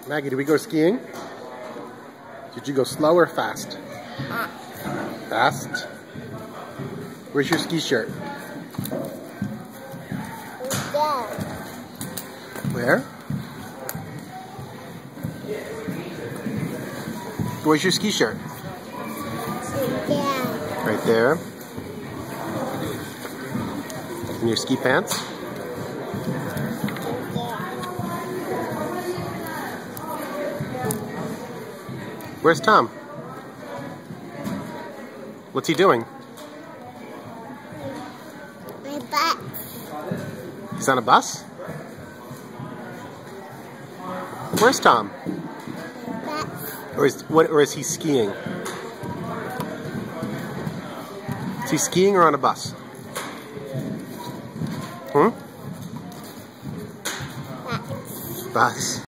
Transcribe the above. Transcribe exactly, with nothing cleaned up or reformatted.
Maggie, did we go skiing? Did you go slow or fast? Fast? Where's your ski shirt? Yeah. Where? Where's your ski shirt? Yeah. Right there. And your ski pants? Where's Tom? What's he doing? My butt. He's on a bus? Where's Tom? Butt. Or is, what, or is he skiing? Is he skiing or on a bus? Hmm? Butt. Bus.